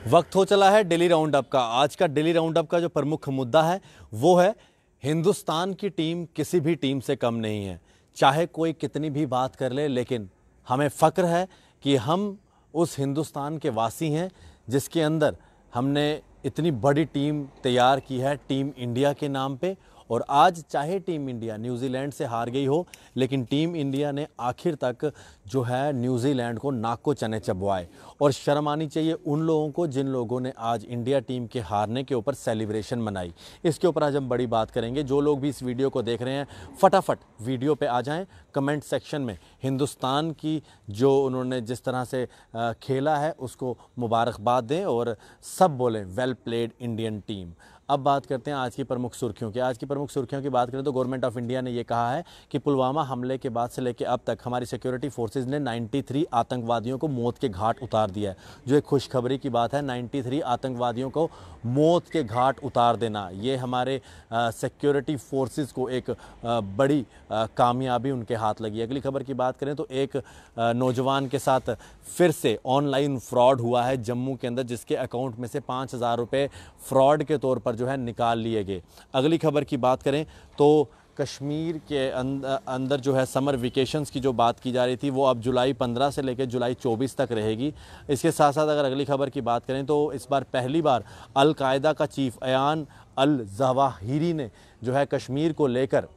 वक्त हो चला है डेली राउंड अप का। आज का डेली राउंड अप का जो प्रमुख मुद्दा है वो है हिंदुस्तान की टीम किसी भी टीम से कम नहीं है। चाहे कोई कितनी भी बात कर ले, लेकिन हमें फ़ख्र है कि हम उस हिंदुस्तान के वासी हैं जिसके अंदर हमने इतनी बड़ी टीम तैयार की है टीम इंडिया के नाम पे। और आज चाहे टीम इंडिया न्यूजीलैंड से हार गई हो, लेकिन टीम इंडिया ने आखिर तक जो है न्यूजीलैंड को नाक को चने चबवाए। और शर्म आनी चाहिए उन लोगों को जिन लोगों ने आज इंडिया टीम के हारने के ऊपर सेलिब्रेशन मनाई। इसके ऊपर आज हम बड़ी बात करेंगे। जो लोग भी इस वीडियो को देख रहे हैं, फटाफट वीडियो पे आ जाएं, कमेंट सेक्शन में हिंदुस्तान की जो उन्होंने जिस तरह से खेला है उसको मुबारकबाद दें और सब बोलें वेल प्लेड इंडियन टीम। अब बात करते हैं आज की प्रमुख सुर्खियों की। आज की प्रमुख सुर्खियों की बात करें तो गवर्नमेंट ऑफ इंडिया ने ये कहा है कि पुलवामा हमले के बाद से लेकर अब तक हमारी सिक्योरिटी फोर्सेस ने 93 आतंकवादियों को मौत के घाट उतार दिया है। जो एक खुशखबरी की बात है, 93 आतंकवादियों को मौत के घाट उतार देना, ये हमारे सिक्योरिटी फोर्सेस को एक बड़ी कामयाबी उनके हाथ लगी। अगली खबर की बात करें तो एक नौजवान के साथ फिर से ऑनलाइन फ्रॉड हुआ है जम्मू के अंदर, जिसके अकाउंट में से 5,000 रुपये फ्रॉड के तौर पर जो है निकाल लिए गए। अगली खबर की बात करें तो कश्मीर के अंदर जो है समर वेकेशंस की जो बात की जा रही थी वो अब जुलाई 15 से लेकर जुलाई 24 तक रहेगी। इसके साथ साथ अगर अगली खबर की बात करें तो इस बार पहली बार अल कायदा का चीफ अयान अल जवाहिरी ने जो है कश्मीर को लेकर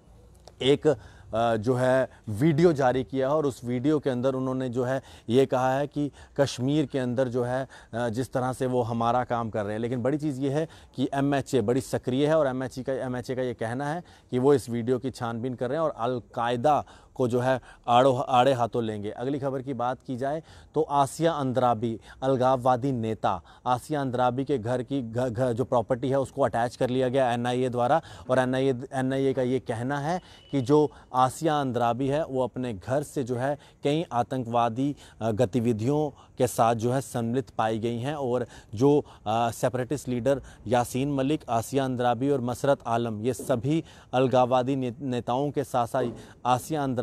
एक जो है वीडियो जारी किया है और उस वीडियो के अंदर उन्होंने जो है ये कहा है कि कश्मीर के अंदर जो है जिस तरह से वो हमारा काम कर रहे हैं। लेकिन बड़ी चीज़ ये है कि एमएचए बड़ी सक्रिय है और एमएचए का ये कहना है कि वो इस वीडियो की छानबीन कर रहे हैं और अल कायदा को जो है आड़े हाथों लेंगे। अगली खबर की बात की जाए तो आसिया अंद्राबी अलगाववादी नेता आसिया अंद्राबी के घर की जो प्रॉपर्टी है उसको अटैच कर लिया गया एनआईए द्वारा। और एनआईए का ये कहना है कि जो आसिया अंद्राबी है वो अपने घर से जो है कई आतंकवादी गतिविधियों के साथ जो है सम्मिलित पाई गई हैं। और जो सेपरेटिस्ट लीडर यासीन मलिक, आसिया अंद्राबी और मसरत आलम, ये सभी अलगाववादी नेताओं के साथ साथ आसिया अंद्राबी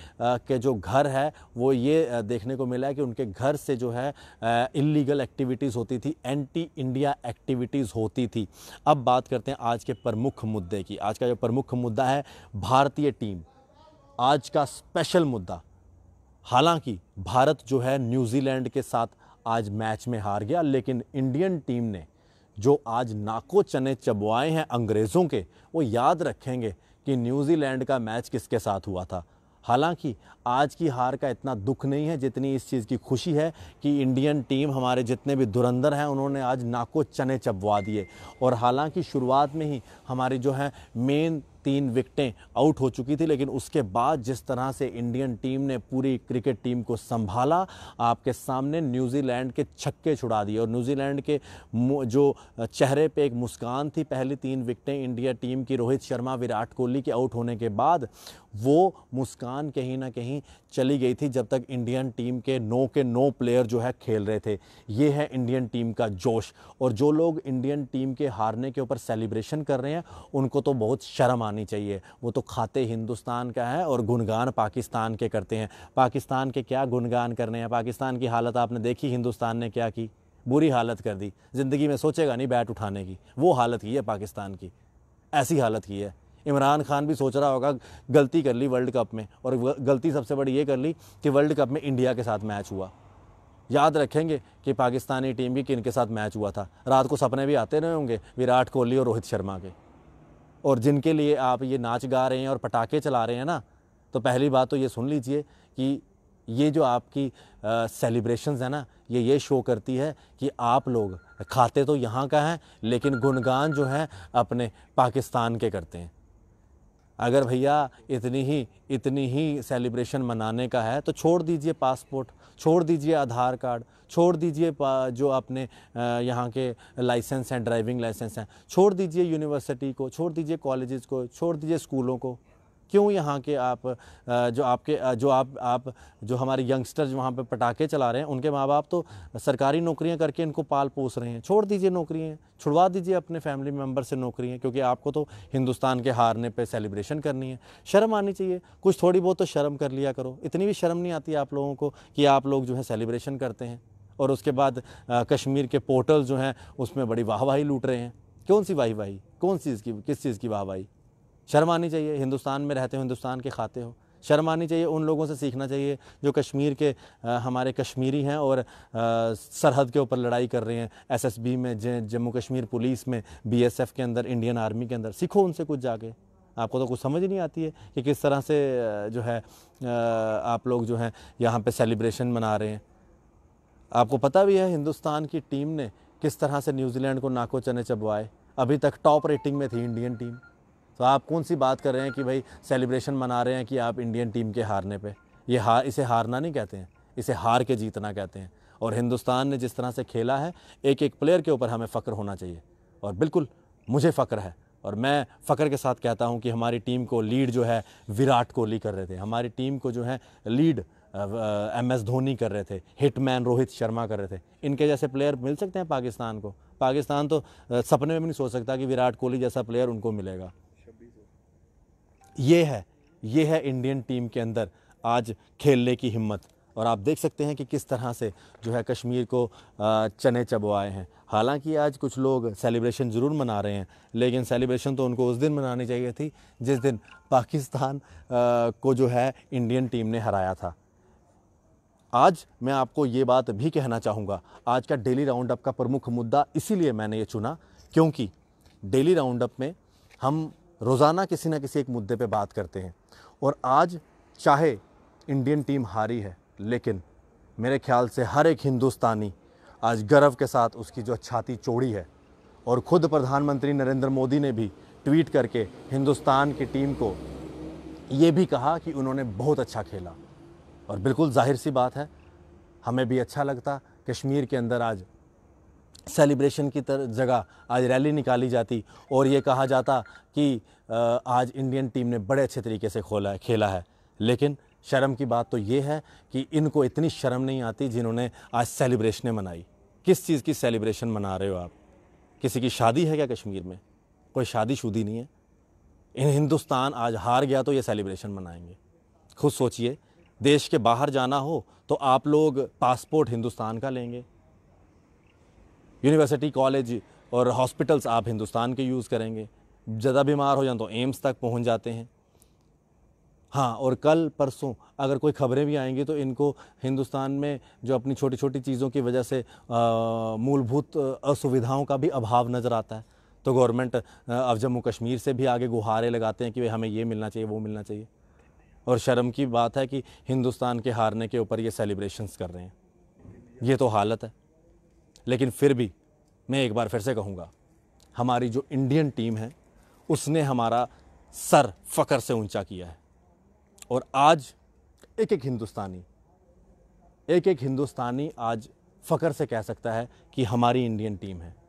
के जो घर है वो ये देखने को मिला है कि उनके घर से जो है इल्लीगल एक्टिविटीज़ होती थी, एंटी इंडिया एक्टिविटीज़ होती थी। अब बात करते हैं आज के प्रमुख मुद्दे की। आज का जो प्रमुख मुद्दा है भारतीय टीम, आज का स्पेशल मुद्दा। हालांकि भारत जो है न्यूजीलैंड के साथ आज मैच में हार गया, लेकिन इंडियन टीम ने जो आज नाको चने चबवाए हैं अंग्रेज़ों के, वो याद रखेंगे कि न्यूजीलैंड का मैच किसके साथ हुआ था। हालांकि आज की हार का इतना दुख नहीं है जितनी इस चीज़ की खुशी है कि इंडियन टीम, हमारे जितने भी धुरंधर हैं, उन्होंने आज नाको चने चबवा दिए। और हालांकि शुरुआत में ही हमारी जो है मेन 3 विकेटें आउट हो चुकी थी, लेकिन उसके बाद जिस तरह से इंडियन टीम ने पूरी क्रिकेट टीम को संभाला, आपके सामने न्यूजीलैंड के छक्के छुड़ा दिए। और न्यूजीलैंड के जो चेहरे पे एक मुस्कान थी पहली 3 विकेटें इंडिया टीम की रोहित शर्मा, विराट कोहली के आउट होने के बाद, वो मुस्कान कहीं ना कहीं चली गई थी जब तक इंडियन टीम के 9 प्लेयर जो है खेल रहे थे। ये है इंडियन टीम का जोश। और जो लोग इंडियन टीम के हारने के ऊपर सेलिब्रेशन कर रहे हैं उनको तो बहुत शर्म आनी चाहिए। वो तो खाते हिंदुस्तान का है और गुणगान पाकिस्तान के करते हैं। पाकिस्तान के क्या गुणगान करने हैं? पाकिस्तान की हालत आपने देखी, हिंदुस्तान ने क्या की, बुरी हालत कर दी। ज़िंदगी में सोचेगा नहीं बैट उठाने की, वो हालत की है पाकिस्तान की, ऐसी हालत की है। इमरान खान भी सोच रहा होगा गलती कर ली वर्ल्ड कप में, और गलती सबसे बड़ी ये कर ली कि वर्ल्ड कप में इंडिया के साथ मैच हुआ। याद रखेंगे कि पाकिस्तानी टीम की किन के साथ मैच हुआ था। रात को सपने भी आते रहे होंगे विराट कोहली और रोहित शर्मा के। और जिनके लिए आप ये नाच गा रहे हैं और पटाखे चला रहे हैं ना, तो पहली बात तो ये सुन लीजिए कि ये जो आपकी सेलिब्रेशंस है ना, ये शो करती है कि आप लोग खाते तो यहाँ का हैं, लेकिन गुणगान जो है अपने पाकिस्तान के करते हैं। अगर भैया इतनी ही सेलिब्रेशन मनाने का है तो छोड़ दीजिए पासपोर्ट, छोड़ दीजिए आधार कार्ड, छोड़ दीजिए जो अपने यहाँ के लाइसेंस हैं, ड्राइविंग लाइसेंस हैं, छोड़ दीजिए यूनिवर्सिटी को, छोड़ दीजिए कॉलेजेस को, छोड़ दीजिए स्कूलों को। क्यों यहाँ के आप जो हमारे यंगस्टर्स वहाँ पे पटाखे चला रहे हैं, उनके माँ बाप तो सरकारी नौकरियाँ करके इनको पाल पोस रहे हैं। छोड़ दीजिए नौकरियाँ, छुड़वा दीजिए अपने फैमिली मेम्बर से नौकरियाँ, क्योंकि आपको तो हिंदुस्तान के हारने पे सेलिब्रेशन करनी है। शर्म आनी चाहिए, कुछ थोड़ी बहुत तो शर्म कर लिया करो। इतनी भी शर्म नहीं आती आप लोगों को कि आप लोग जो है सेलिब्रेशन करते हैं। और उसके बाद कश्मीर के पोर्टल जो हैं उसमें बड़ी वाहवाही लूट रहे हैं। कौन सी वाहवाही, कौन सी इसकी, किस चीज़ की वाहवाही? शर्म आनी चाहिए। हिंदुस्तान में रहते हो, हिंदुस्तान के खाते हो, शर्म आनी चाहिए। उन लोगों से सीखना चाहिए जो कश्मीर के हमारे कश्मीरी हैं और सरहद के ऊपर लड़ाई कर रहे हैं, एसएसबी में, जम्मू कश्मीर पुलिस में, बीएसएफ के अंदर, इंडियन आर्मी के अंदर। सीखो उनसे कुछ जाके। आपको तो कुछ समझ नहीं आती है कि किस तरह से जो है आप लोग जो हैं यहाँ पे सेलिब्रेशन मना रहे हैं। आपको पता भी है हिंदुस्तान की टीम ने किस तरह से न्यूजीलैंड को नाको चने चबवाए। अभी तक टॉप रेटिंग में थी इंडियन टीम। तो आप कौन सी बात कर रहे हैं कि भाई सेलिब्रेशन मना रहे हैं कि आप इंडियन टीम के हारने पे? ये इसे हारना नहीं कहते हैं, इसे हार के जीतना कहते हैं। और हिंदुस्तान ने जिस तरह से खेला है, एक एक प्लेयर के ऊपर हमें फ़ख्र होना चाहिए। और बिल्कुल मुझे फ़ख्र है और मैं फ़ख्र के साथ कहता हूं कि हमारी टीम को लीड जो है विराट कोहली कर रहे थे, हमारी टीम को जो है लीड MS धोनी कर रहे थे, हिटमैन रोहित शर्मा कर रहे थे। इनके जैसे प्लेयर मिल सकते हैं पाकिस्तान को? पाकिस्तान तो सपने में भी नहीं सोच सकता कि विराट कोहली जैसा प्लेयर उनको मिलेगा। ये है इंडियन टीम के अंदर आज खेलने की हिम्मत। और आप देख सकते हैं कि किस तरह से जो है कश्मीर को चने चबवाए हैं। हालांकि आज कुछ लोग सेलिब्रेशन ज़रूर मना रहे हैं, लेकिन सेलिब्रेशन तो उनको उस दिन मनानी चाहिए थी जिस दिन पाकिस्तान को जो है इंडियन टीम ने हराया था। आज मैं आपको ये बात भी कहना चाहूँगा, आज का डेली राउंड अप का प्रमुख मुद्दा इसीलिए मैंने ये चुना क्योंकि डेली राउंड अप में हम रोज़ाना किसी न किसी एक मुद्दे पे बात करते हैं। और आज चाहे इंडियन टीम हारी है, लेकिन मेरे ख्याल से हर एक हिंदुस्तानी आज गर्व के साथ उसकी जो छाती चौड़ी है। और ख़ुद प्रधानमंत्री नरेंद्र मोदी ने भी ट्वीट करके हिंदुस्तान की टीम को ये भी कहा कि उन्होंने बहुत अच्छा खेला। और बिल्कुल जाहिर सी बात है, हमें भी अच्छा लगता कश्मीर के अंदर आज सेलिब्रेशन की जगह आज रैली निकाली जाती और ये कहा जाता कि आज इंडियन टीम ने बड़े अच्छे तरीके से खेला है। लेकिन शर्म की बात तो ये है कि इनको इतनी शर्म नहीं आती जिन्होंने आज सेलिब्रेशनें मनाई। किस चीज़ की सेलिब्रेशन मना रहे हो आप? किसी की शादी है क्या कश्मीर में? कोई शादी नहीं है। हिंदुस्तान आज हार गया तो ये सेलिब्रेशन मनाएंगे? खुद सोचिए, देश के बाहर जाना हो तो आप लोग पासपोर्ट हिंदुस्तान का लेंगे, यूनिवर्सिटी, कॉलेज और हॉस्पिटल्स आप हिंदुस्तान के यूज़ करेंगे, ज़्यादा बीमार हो जाए तो एम्स तक पहुंच जाते हैं। हाँ, और कल परसों अगर कोई खबरें भी आएंगी तो इनको हिंदुस्तान में जो अपनी छोटी छोटी चीज़ों की वजह से मूलभूत असुविधाओं का भी अभाव नज़र आता है। तो गवर्नमेंट अब जम्मू कश्मीर से भी आगे गुहारे लगाते हैं कि भाई हमें ये मिलना चाहिए, वो मिलना चाहिए। और शर्म की बात है कि हिंदुस्तान के हारने के ऊपर ये सेलिब्रेशंस कर रहे हैं। ये तो हालत है। लेकिन फिर भी मैं एक बार फिर से कहूँगा, हमारी जो इंडियन टीम है उसने हमारा सर फ़ख्र से ऊंचा किया है। और आज एक एक हिंदुस्तानी आज फ़ख्र से कह सकता है कि हमारी इंडियन टीम है।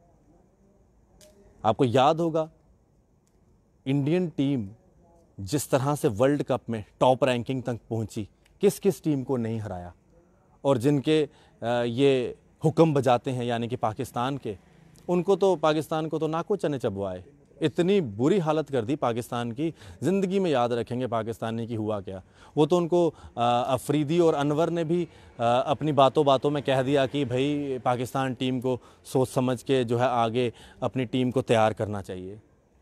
आपको याद होगा इंडियन टीम जिस तरह से वर्ल्ड कप में टॉप रैंकिंग तक पहुंची, किस किस टीम को नहीं हराया। और जिनके ये हुक्म बजाते हैं यानी कि पाकिस्तान के, पाकिस्तान को तो नाको चने चबवाए। इतनी बुरी हालत कर दी पाकिस्तान की, ज़िंदगी में याद रखेंगे पाकिस्तानी की हुआ क्या। वो तो उनको अफरीदी और अनवर ने भी अपनी बातों में कह दिया कि भाई पाकिस्तान टीम को सोच समझ के जो है आगे अपनी टीम को तैयार करना चाहिए।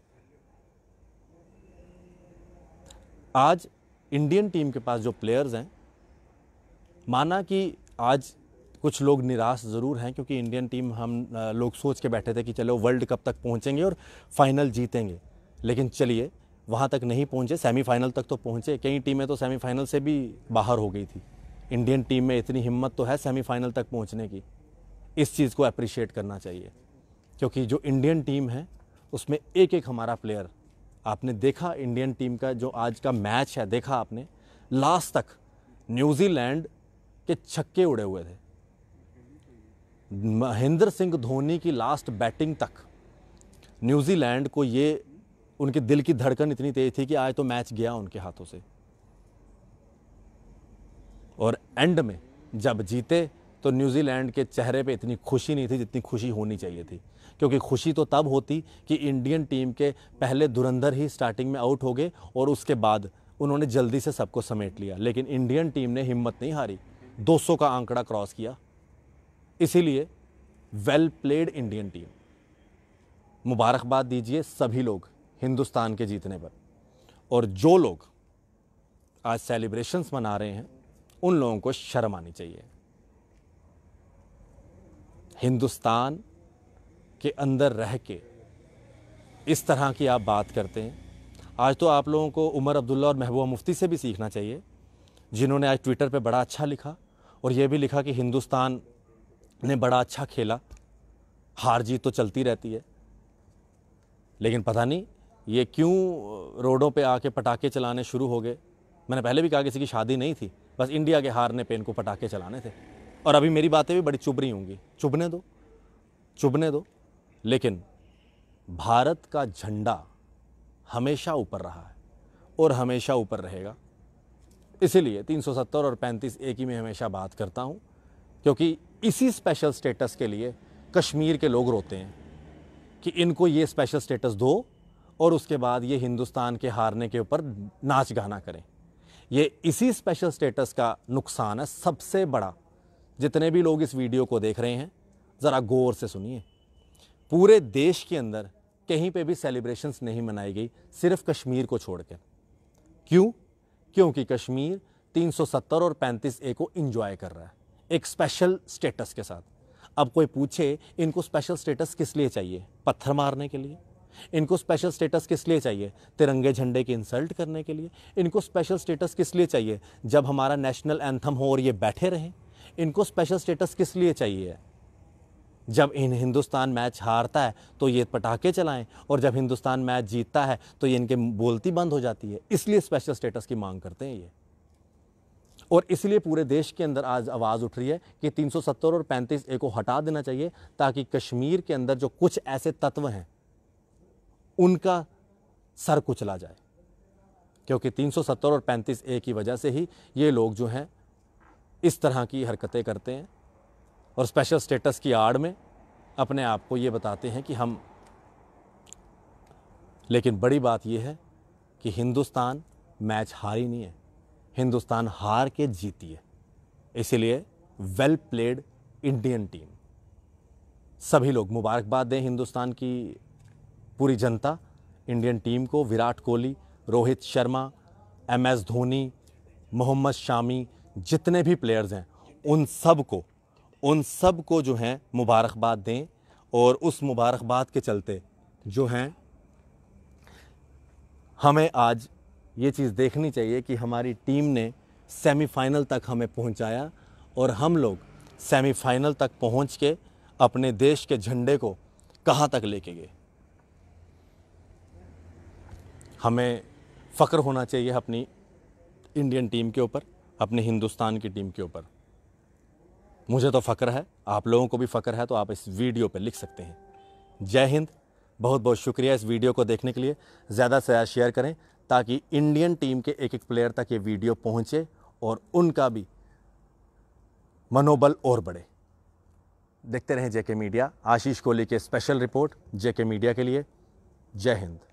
आज इंडियन टीम के पास जो प्लेयर्स हैं, माना कि आज कुछ लोग निराश ज़रूर हैं क्योंकि इंडियन टीम हम लोग सोच के बैठे थे कि चलो वर्ल्ड कप तक पहुंचेंगे और फाइनल जीतेंगे। लेकिन चलिए वहां तक नहीं पहुंचे, सेमीफाइनल तक तो पहुंचे। कई टीमें तो सेमीफाइनल से भी बाहर हो गई थी। इंडियन टीम में इतनी हिम्मत तो है सेमीफाइनल तक पहुंचने की। इस चीज़ को अप्रिशिएट करना चाहिए क्योंकि जो इंडियन टीम है उसमें एक एक हमारा प्लेयर, आपने देखा इंडियन टीम का जो आज का मैच है, देखा आपने, लास्ट तक न्यूजीलैंड के छक्के उड़े हुए थे। महेंद्र सिंह धोनी की लास्ट बैटिंग तक न्यूजीलैंड को ये, उनके दिल की धड़कन इतनी तेज थी कि आज तो मैच गया उनके हाथों से। और एंड में जब जीते तो न्यूजीलैंड के चेहरे पे इतनी खुशी नहीं थी जितनी खुशी होनी चाहिए थी, क्योंकि खुशी तो तब होती कि इंडियन टीम के पहले धुरंधर ही स्टार्टिंग में आउट हो गए और उसके बाद उन्होंने जल्दी से सबको समेट लिया। लेकिन इंडियन टीम ने हिम्मत नहीं हारी, 200 का आंकड़ा क्रॉस किया। इसीलिए वेल प्लेड इंडियन टीम। मुबारकबाद दीजिए सभी लोग हिंदुस्तान के जीतने पर। और जो लोग आज सेलिब्रेशंस मना रहे हैं उन लोगों को शर्म आनी चाहिए। हिंदुस्तान के अंदर रह के इस तरह की आप बात करते हैं। आज तो आप लोगों को उमर अब्दुल्ला और महबूबा मुफ्ती से भी सीखना चाहिए, जिन्होंने आज ट्विटर पे बड़ा अच्छा लिखा और ये भी लिखा कि हिंदुस्तान ने बड़ा अच्छा खेला, हार जीत तो चलती रहती है, लेकिन पता नहीं ये क्यों रोडों पे आके पटाखे चलाने शुरू हो गए। मैंने पहले भी कहा किसी की शादी नहीं थी, बस इंडिया के हारने पे इनको पटाखे चलाने थे। और अभी मेरी बातें भी बड़ी चुभ रही होंगी, चुभने दो। लेकिन भारत का झंडा हमेशा ऊपर रहा है और हमेशा ऊपर रहेगा। इसीलिए 370 और 35A की मैं हमेशा बात करता हूँ, क्योंकि इसी स्पेशल स्टेटस के लिए कश्मीर के लोग रोते हैं कि इनको ये स्पेशल स्टेटस दो और उसके बाद ये हिंदुस्तान के हारने के ऊपर नाच गाना करें। ये इसी स्पेशल स्टेटस का नुकसान है सबसे बड़ा। जितने भी लोग इस वीडियो को देख रहे हैं ज़रा गौर से सुनिए। पूरे देश के अंदर कहीं पे भी सेलिब्रेशंस नहीं मनाई गई, सिर्फ कश्मीर को छोड़कर। क्यों? क्योंकि कश्मीर 370 और 35A को इंजॉय कर रहा है एक स्पेशल स्टेटस के साथ। अब कोई पूछे इनको स्पेशल स्टेटस किस लिए चाहिए? पत्थर मारने के लिए? इनको स्पेशल स्टेटस किस लिए चाहिए? तिरंगे झंडे की इंसल्ट करने के लिए? इनको स्पेशल स्टेटस किस लिए चाहिए? जब हमारा नेशनल एंथम हो और ये बैठे रहें? इनको स्पेशल स्टेटस किस लिए चाहिए? जब हिंदुस्तान मैच हारता है तो ये पटाखे चलाएं, और जब हिंदुस्तान मैच जीतता है तो ये इनके बोलती बंद हो जाती है। इसलिए स्पेशल स्टेटस की मांग करते हैं ये। और इसलिए पूरे देश के अंदर आज आवाज़ उठ रही है कि 370 और 35A को हटा देना चाहिए, ताकि कश्मीर के अंदर जो कुछ ऐसे तत्व हैं उनका सर कुचला जाए। क्योंकि 370 और 35A की वजह से ही ये लोग जो हैं इस तरह की हरकतें करते हैं और स्पेशल स्टेटस की आड़ में अपने आप को ये बताते हैं कि हम। लेकिन बड़ी बात यह है कि हिंदुस्तान मैच हारी नहीं है, हिंदुस्तान हार के जीती है। इसीलिए वेल प्लेड इंडियन टीम। सभी लोग मुबारकबाद दें हिंदुस्तान की पूरी जनता, इंडियन टीम को। विराट कोहली, रोहित शर्मा, MS धोनी, मोहम्मद शामी, जितने भी प्लेयर्स हैं उन सब को जो हैं मुबारकबाद दें। और उस मुबारकबाद के चलते जो हैं हमें आज ये चीज़ देखनी चाहिए कि हमारी टीम ने सेमीफाइनल तक हमें पहुंचाया और हम लोग सेमीफाइनल तक पहुंच के अपने देश के झंडे को कहां तक लेके गए। हमें फ़ख्र होना चाहिए अपनी इंडियन टीम के ऊपर, अपने हिंदुस्तान की टीम के ऊपर। मुझे तो फ़ख्र है, आप लोगों को भी फ़ख्र है, तो आप इस वीडियो पे लिख सकते हैं। जय हिंद। बहुत बहुत शुक्रिया इस वीडियो को देखने के लिए। ज़्यादा से ज़्यादा शेयर करें ताकि इंडियन टीम के एक एक प्लेयर तक ये वीडियो पहुंचे और उनका भी मनोबल और बढ़े। देखते रहें JK मीडिया। आशीष कोहली के स्पेशल रिपोर्ट JK मीडिया के लिए। जय हिंद।